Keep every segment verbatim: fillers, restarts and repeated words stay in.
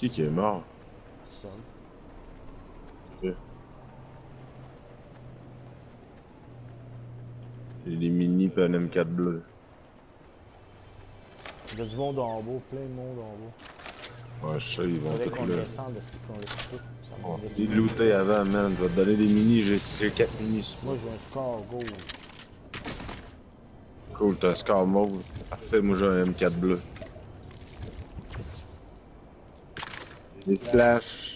Qui qui est mort? Seul. Ok. J'ai des mini pis un M quatre bleu. Il y a du monde en bas, plein de monde en bas. Ouais, je sais, ils vont Faudrait tous qu'on là. descende, c'est qu'on laisse tout. Ça Oh, m'en les vite. looter avant, man. Je vais te donner des mini, j'ai quatre mini. Sur Moi j'ai un score gold. Cool, t'as un scar mauve. Parfait, moi j'ai un M quatre bleu. Des splash.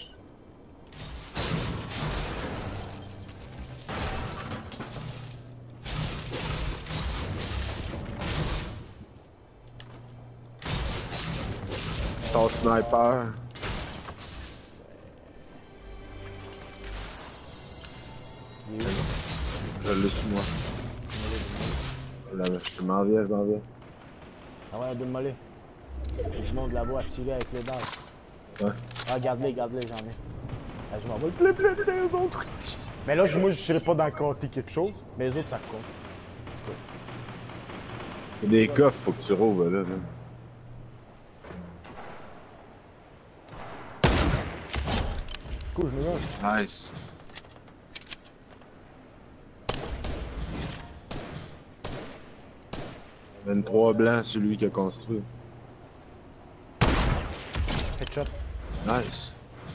Ton sniper. Il est où? Je l'ai sur moi. Là, je m'en viens, je m'en viens. Ah ouais, démolé. Il y a du monde là-bas à tirer avec les dents. Ouais. Ah, garde-les, garde-les, j'en ai. Ah, je m'en vais clip les autres. Mais là, je- moi, je serais pas dans le côté quelque chose. Mais les autres, ça compte. Il y a des coffres, faut que tu rouvres là, man. Cool, je me lance. Nice. vingt-trois blancs, celui qui a construit. Headshot. Nice.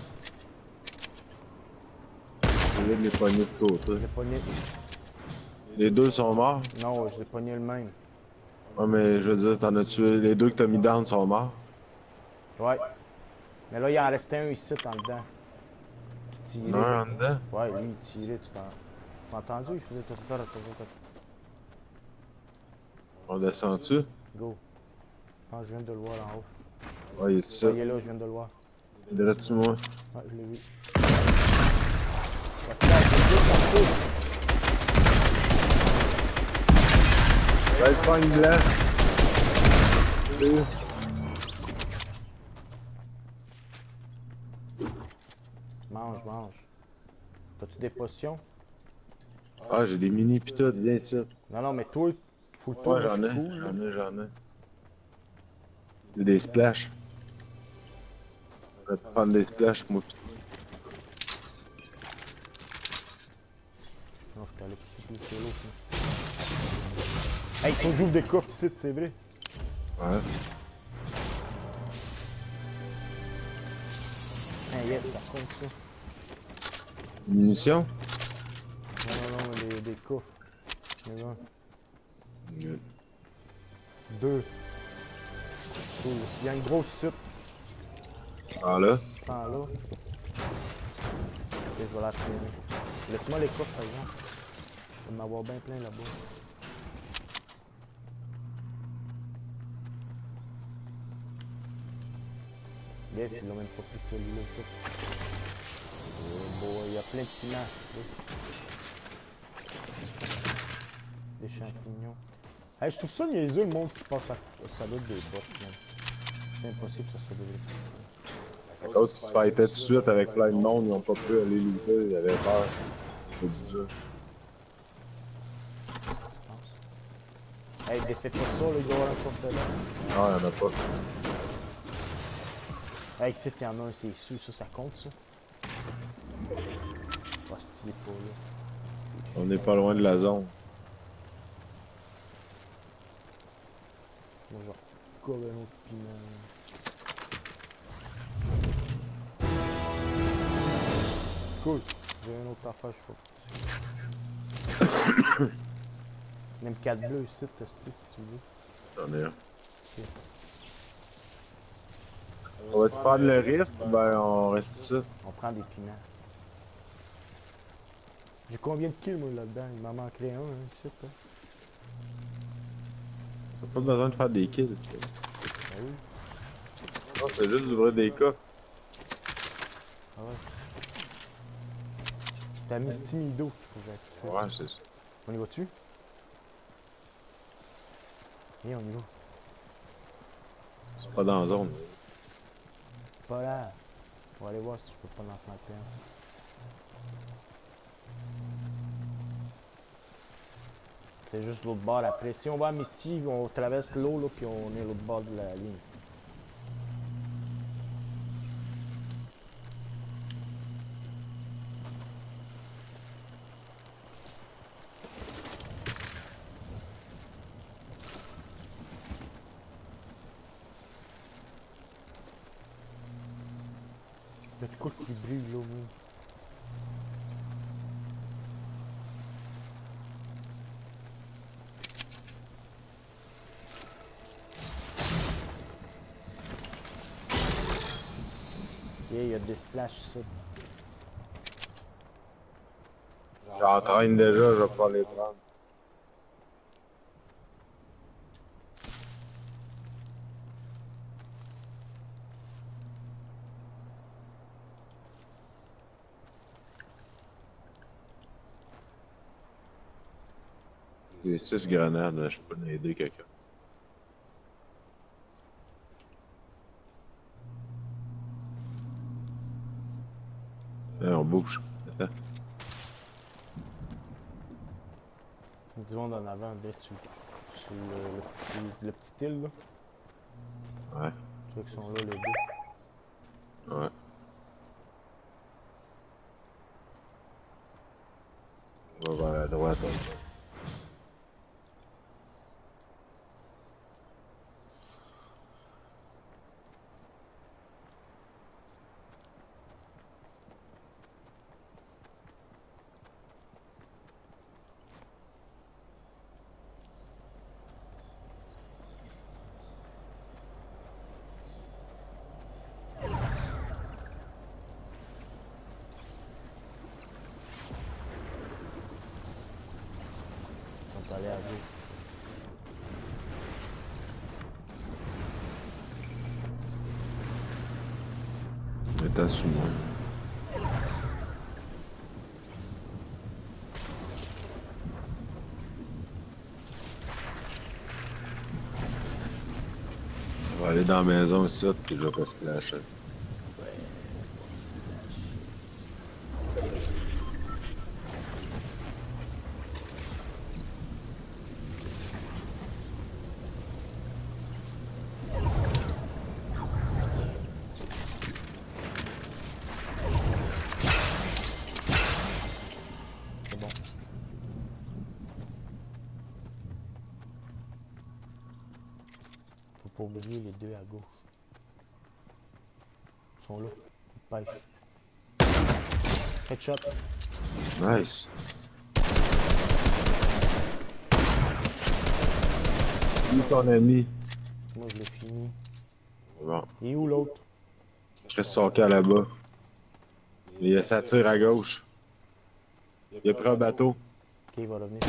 C'est là de les pogner de côté. Je l'ai pogné. Les deux sont morts? Non, je l'ai pogné le même. Ouais, mais je veux dire, t'en as tué. Les deux que t'as mis down sont morts. Ouais. Mais là, il en restait un ici, en dedans. Qui Il y en a tirait. un en dedans. Ouais, lui, il tirait, tu t'en... T'as entendu? Il faisait tout ça, tout ça, On descend-tu? Go. Je pense que je viens de le voir en haut. Ouais, il est ça. Ouais, il est là, je viens de le voir. Il est dessus moi. Ouais, je l'ai vu. Ça flash, je l'ai vu, ça me touche. vingt-cinq blancs. Deux. Mange, mange. T'as-tu des potions? Ah, j'ai des mini pis tout, viens ici. Non, non, mais toi, faut tout. Ouais, j'en ai, cool, j'en ai, j'en ai. J'ai des splashs. Je vais te prendre des splashs, moi. Non, je suis allé plus sur l'autre. Hey, faut que j'ouvre des coffres ici, c'est vrai. Ouais. Ah yes, ça compte ça. Munitions? Non, non, non, des, des coffres. Mais un. Good. Deux. Cool. Il y a une grosse soupe. Ah là? Ah là. Ok, je vais la traîner. Laisse-moi les coffres, par exemple. Je vais en avoir bien plein là-bas. Yes, ils l'ont même pas pris celui-là, ça. Oh boy, il y a plein de pinasses, là. Des champignons. Hey, je trouve ça niaiseux, le monde qui passe à... Ça doit être des bottes, man. C'est impossible que ça soit des bottes. À cause qu'ils se fightaient tout de suite avec plein de monde, ils ont pas pu aller looter, ils avaient peur. C'est bizarre. Hey, défais pas ça, là, il doit y avoir un coffre dedans. Non, y'en a pas. Hey, ici, il y en a un, c'est sûr, ça, ça compte, ça. Pas si il est pas là. On n'est pas loin de la zone. Moi, genre, colle un autre piment. Cool. J'ai un autre affaire, je sais pas. Même quatre bleus ici, tester si tu veux. J'en ai un. Ok. On va-tu prendre le rift ou ben on reste ici? On prend des piments. J'ai combien de kills, moi, là-dedans? Il m'en manquerait un, hein, ici, là. T'as pas besoin de faire des kills, tu sais. Ah oui? Non, c'est juste d'ouvrir des coffres. Ah ouais. C'est à Misty Mido qu'il faut que j'aille. Ouais, c'est ça. On y va-tu? Viens, on y va. C'est pas dans la zone. Pas là. On va aller voir si je peux pas lancer ma peine. C'est juste l'autre bord après. Si on va à Misty, on traverse l'eau là, puis on est l'autre bord de la ligne. Y'a de quoi qui brille là, moi. Yeah, y'a des splashes, ça. J'entraîne déjà, je vais pas les prendre. J'ai six grenades, je peux aider quelqu'un. Là, on bouge. Attends. Du monde en avant, là, sur, sur le, le petit, le petit île, là. Ouais. Tu vois qu'ils sont là, les deux. Ouais. On va vers la droite. Hein. Ils sont allés à gauche. Attends sous moi. On va aller dans la maison ici, puis je vais pas splasher. C'est bon. Faut pas oublier les deux à gauche. Ils sont là. Ils pêchent. Headshot. Nice. Qui est son ami? Moi, je l'ai fini. Bon. Il est où l'autre? Chris son cas là-bas. Il s'attire à gauche. Il a pris un bateau. Ok, il va revenir.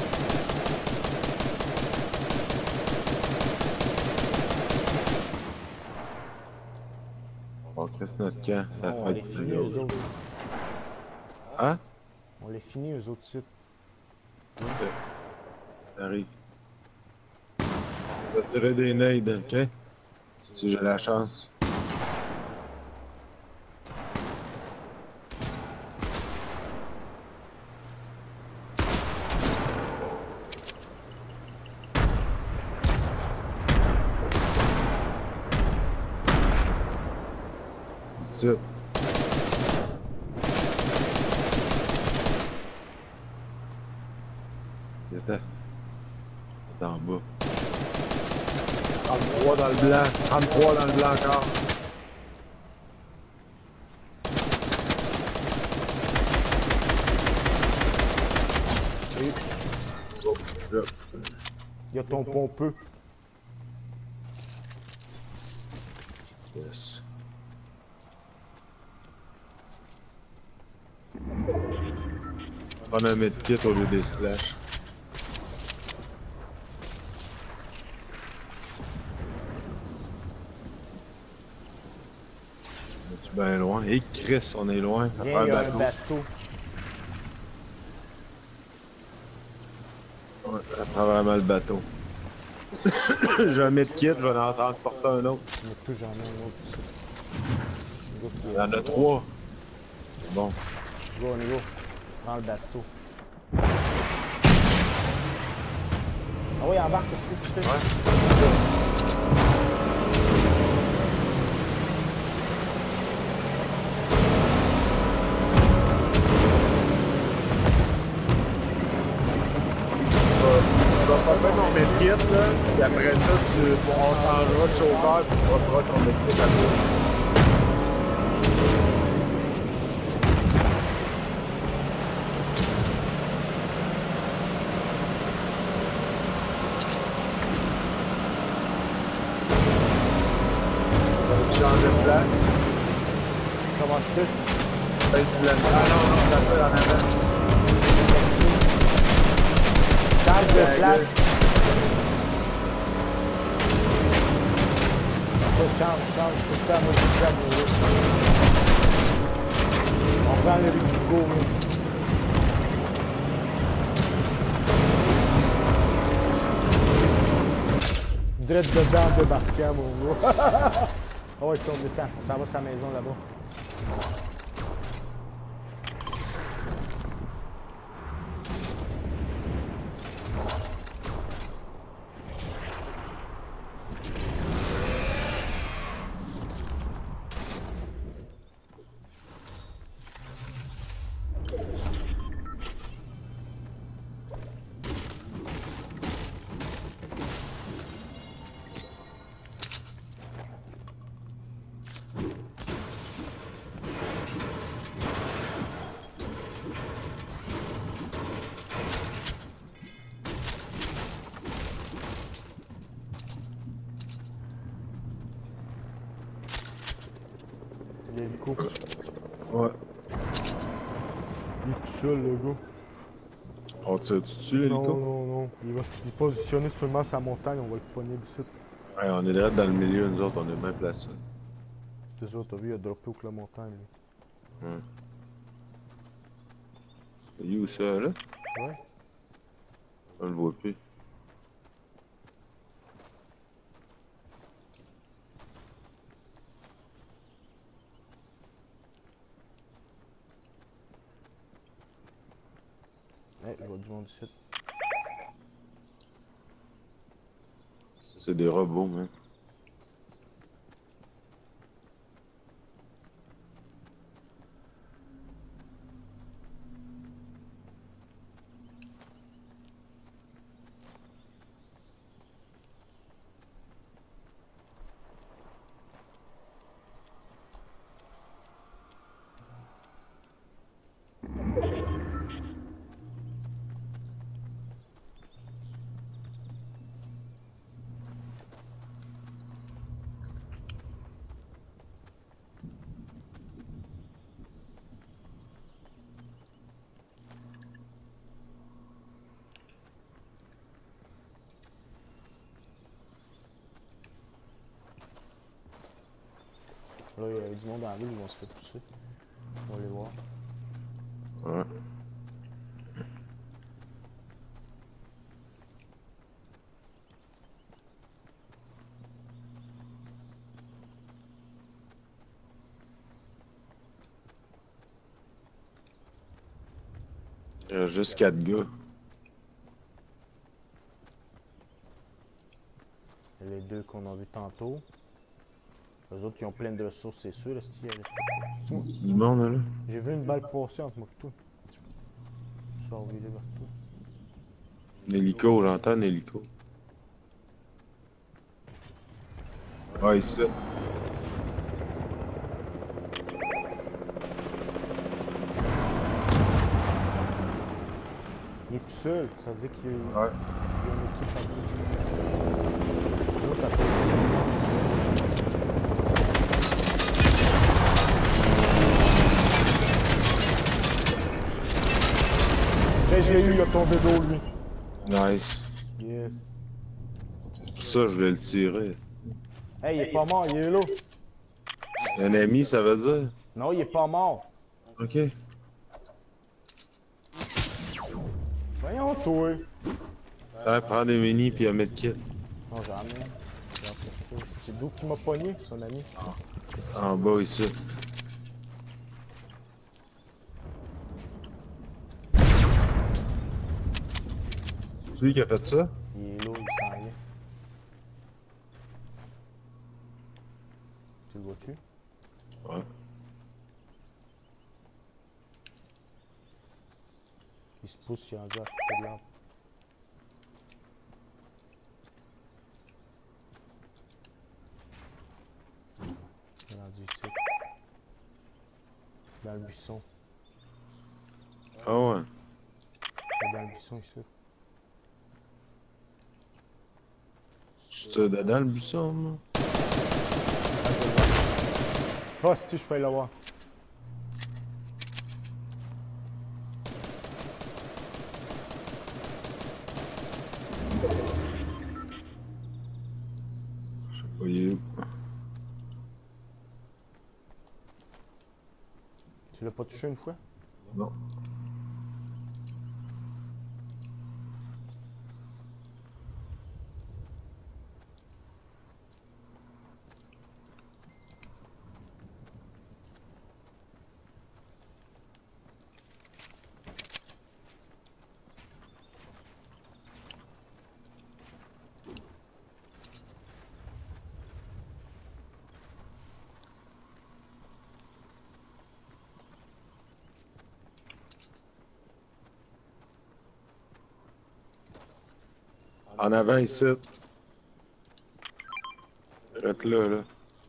On Chris notre camp, ça Non, on fait les que finit le eux gauche. autres. Hein? On les finit eux autres sites. Ok. Arrive. On va tirer des nades, ok? Si j'ai la chance. Ici. Il était. Il est en bas. trente-trois dans le blanc. trente-trois dans le blanc encore. Oh, là. Il y a ton pompeux. Yes. Prendre un medkit au lieu des splash. Es-tu bien loin? Et Chris, on est loin. Ça Viens, prend il y un a un bateau. bateau. Ouais, ça prend vraiment le bateau. J'ai un medkit, je vais en transporter un autre. Il y a plus jamais un autre ici. Le gars qui Il est- y en a trois. C'est bon. Go, on y va. Prends le bateau. Ah oui, embarque, qu'est-ce que tu fais? Ouais. Tu vas pas faire ton medkit, là, puis après ça, tu, on changera de chauffeur, puis tu vas ton medkit à toi. change de place. Comment je fais? Hey, tu l'as... Ah non, non, t'as pas en avant. Change de Yeah, place. good. Faut change, change, tout le temps, moi je suis à mourir. On prend le Rico, mais. Direct dedans, débarquant, mon gars. Oh, ouais, tourne le temps. On s'en va à sa maison là-bas. C'est l'hélico. Ouais. Il est tout seul, le gars. On tire dessus, Non, l'hélico? non, non. Il va se positionner seulement sur la montagne, on va le pogner d'ici. Ouais, on est direct dans le milieu, nous autres, on est bien placés. C'est ça, t'as vu, il a droppé au clos montagne. Lui. Ouais. Il est où ça, là? Ouais. On le voit plus. Hey, je vois du monde ici. C'est des robots, man. Là, il y a du monde dans la ville, ils vont se faire pousser. On va les voir. Ouais. Il y a juste quatre gars. Il y a les deux qu'on a vus tantôt. Les autres, ils ont plein de ressources, c'est sûr. Est-ce qu'il y a... C'est du monde, là? J'ai vu une balle passer entre moi et toi. Je suis envoyé vers toi. Un hélico, j'entends un hélico. Ouais, ici. Il est tout seul, ça veut dire qu'il y a Ouais. une équipe à deux. L'autre a pas. Hey, je l'ai eu, il a tombé d'eau, lui. Nice. Yes. Pour ça, je voulais le tirer. Hey, il est pas mort, il est là. Un ami, ça veut dire? Non, il est pas mort. Ok. Voyons, toi. Ouais, prends des minis puis un medkit. Non, jamais. C'est d'où qui m'a pogné, son ami. En bas, ici. C'est lui qui a fait ça? Il est là, il s'en vient. Tu le vois-tu? Ouais. Il se pousse, il est rendu à côté de l'arbre. Il est rendu ici. Dans le buisson. Ah ouais. Il est dans le buisson ici. Je suis dedans le buisson, moi. Ah, je le vois. Oh, si, je fais l'avoir. Je sais pas, il est où. Tu l'as pas touché une fois? Non. En avant ici. Reste là, là.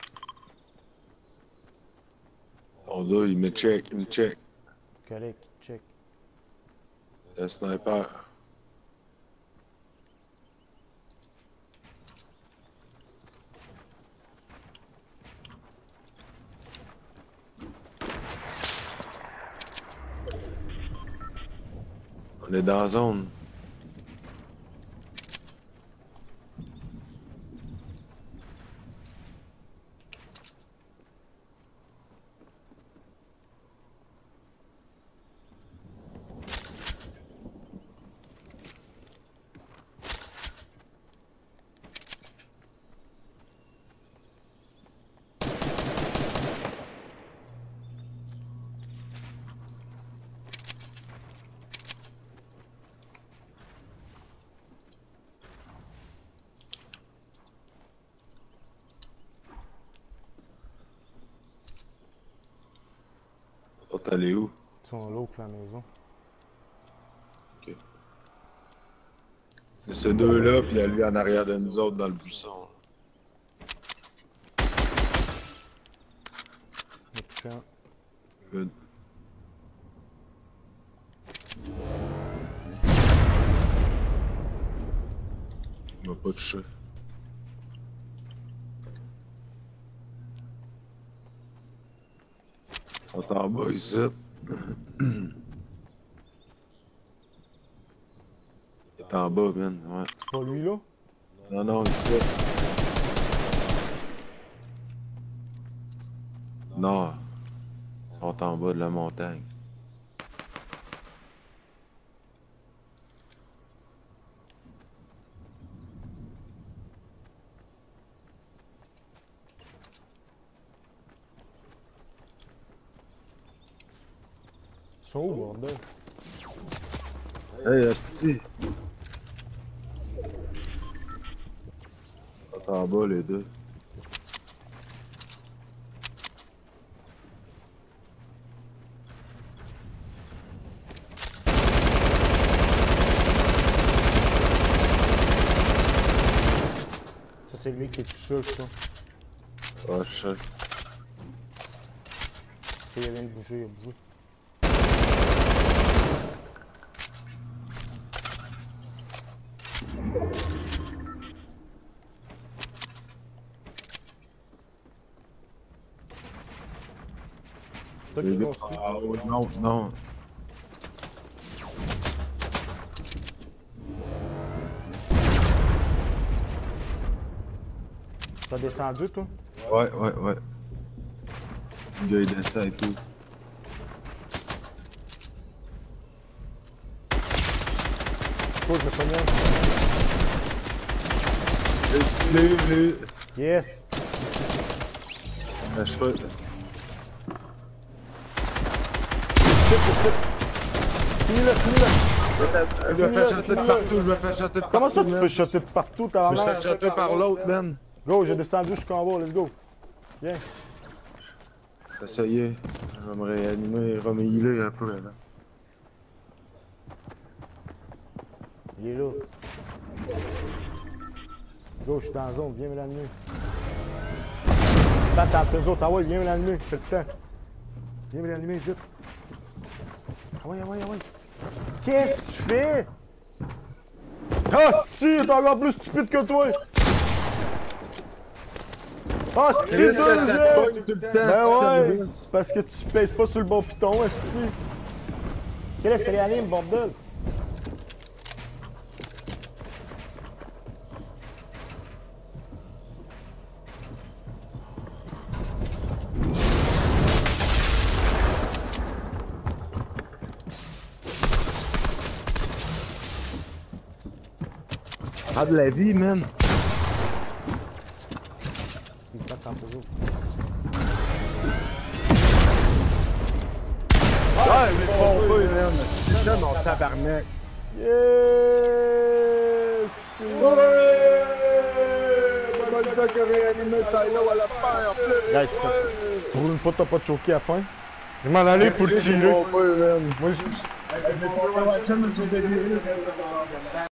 Ton dos, il me check, il me check. Correct, check. Le sniper. On est dans la zone. T'es allé où? Ils sont l'autre, la maison. Ok. C'est ces deux-là, puis il y a lui en arrière de nous autres dans le buisson. Le touchant. Good. Il m'a pas touché. On est en bas ici. Il est en bas, man. Ouais. C'est pas lui, là? Non, non, ici. Non. Ils sont en bas de la montagne. Ils sont où, bordel? Hey, asti! Ils sont en bas, les deux. Ça, c'est lui qui est tout seul, ça. Ah, je sais. Il vient de bouger, il a bougé. C'est toi Les qui deux. construis. Ah, oh, non, non. T'as descendu, toi? Ouais, ouais, ouais. Le gars, il descend et tout. Faut que je le pogne. Je l'ai eu, je l'ai eu. Yes! Le cheveu. Tip, tip, tip. Finis-le, finis-le! Je me fais shotter de partout, je me fais shotter de partout. Comment ça tu man. fais shotter de partout, t'as Je me l'air? fais shotter par l'autre, man. Go, j'ai descendu jusqu'en bas, let's go. Viens. Essayez. Je vais me réanimer, je vais me healer un peu là. Il est là. Go, je suis dans la zone, viens me l'amener. Attends, attends, eux autres, ah ouais, viens me l'amener, j'ai le temps. Viens me l'allumer, vite. Ah ouais, ah ouais, ah ouais. Qu'est-ce que tu fais? Ah si, t'es encore plus stupide que toi! Ah, c'est Chris, ça, que ça le pogne tout le temps, Ben c'est ça, ouais, le gars. c'est parce que tu pèses pas sur le bon piton, esti. Quelle est cette réanime, bordel? Ah, de la vie, man. Ils se battent entre eux autres. Ah, mais bon, oui, man. C'est ça, mon tabarnak. Yeah! Bonne que réanimer ça là, à la fin, en plus. Gars, pour une fois, t'as pas choqué à la fin. Je m'en allais pour le tirer. Moi, je... Moi, je...